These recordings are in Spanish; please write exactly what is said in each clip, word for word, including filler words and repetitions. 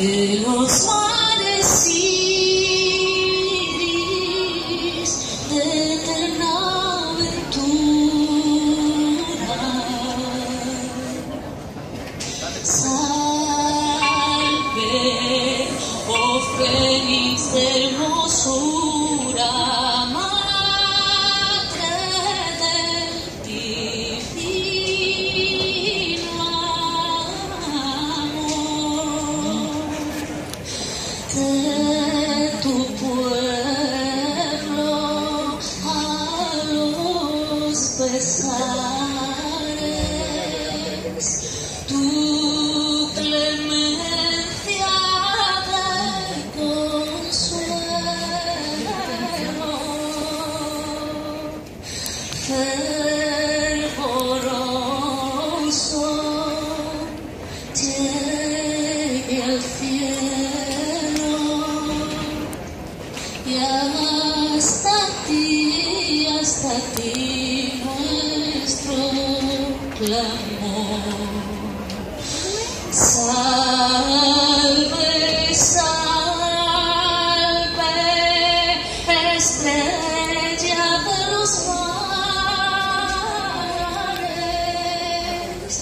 de los mares iris de eterna aventura. Salve, oh fénix de hermosura, madre del divino amor, de tu pueblo a los pesares, tu clemencia de consuelo, fervoroso, llegue al cielo y hasta ti, hasta ti nuestro clamor. Salve, salve, estrella de los mares.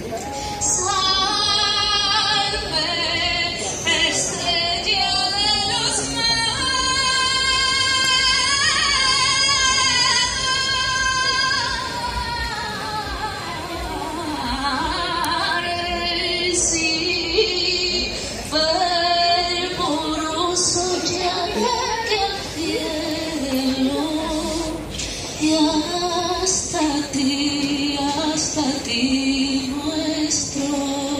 Salve, estrella de los mares. Sí, fervoroso llegue al cielo y hasta ti, hasta ti nuestro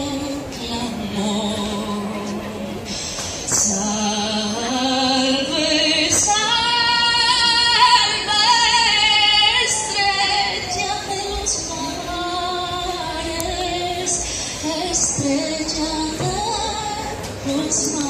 clamor. Salve, salve, estrella de los mares, estrella de los mares.